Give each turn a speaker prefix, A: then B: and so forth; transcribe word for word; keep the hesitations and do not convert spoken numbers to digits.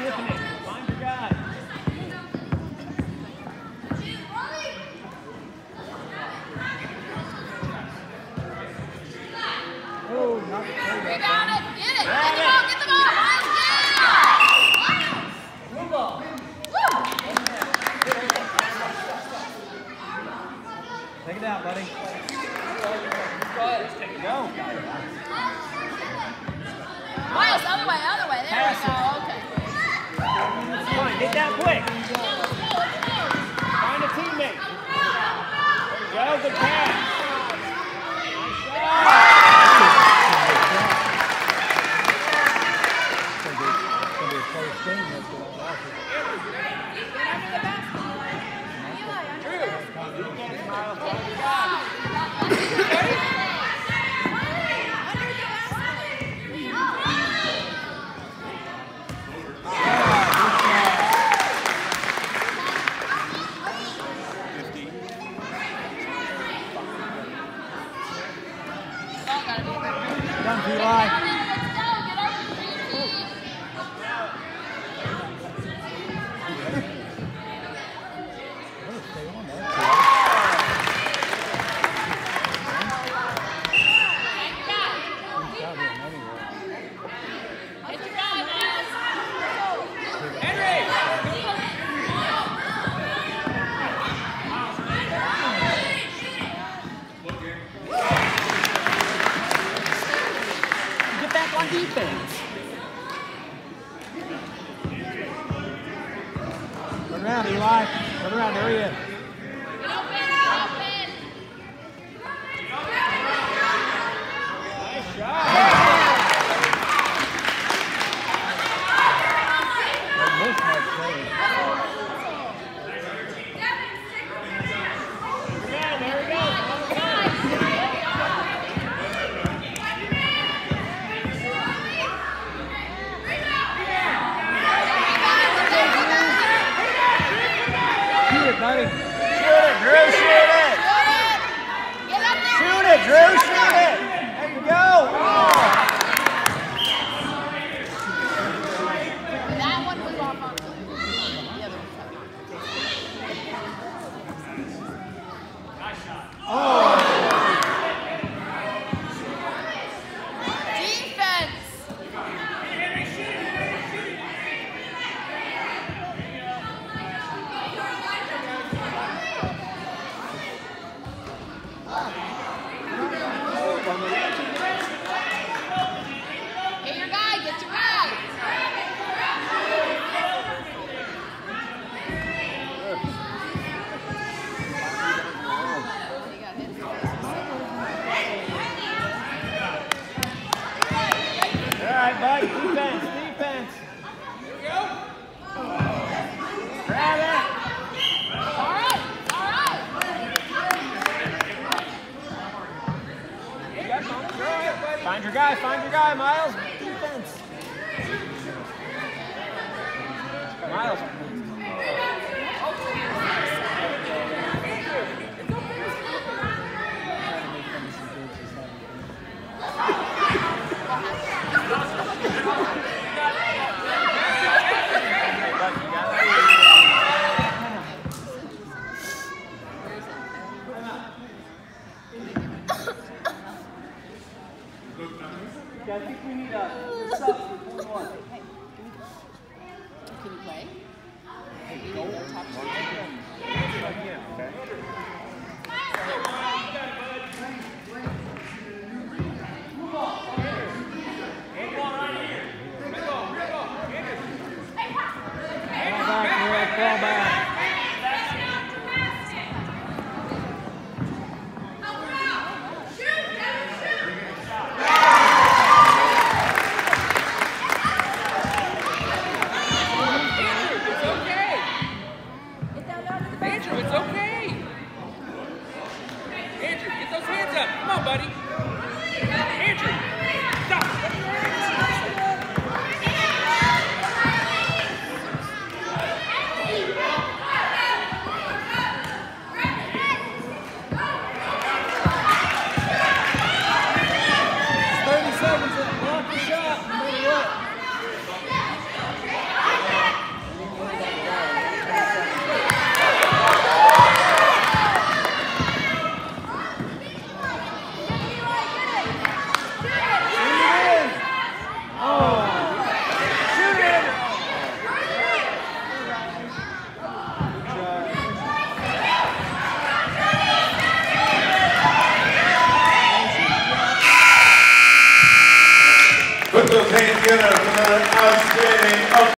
A: Tiffany, find your guy. Oh, not
B: rebound it. Get it. Get the ball. Get the ball. Yeah. Blue ball.
A: Take it out, buddy. Go.
B: Miles, other way, other way. There we go. Okay.
A: Come on, get that quick. Find a teammate. There you go. Good pass.
B: Done, Eli.
A: Defense. Turn around, Eli. Turn around. There he is. Nice shot. Buddy. Shoot it, Drew, shoot it! Shoot it, Drew, shoot it! There you go! Oh.
B: That one was off on the other one. Nice shot. Oh!
A: Bud, defense, defense. Here we go. Grab it.
B: All right, all right.
A: Find your guy, find your guy, Miles. Defense. Miles.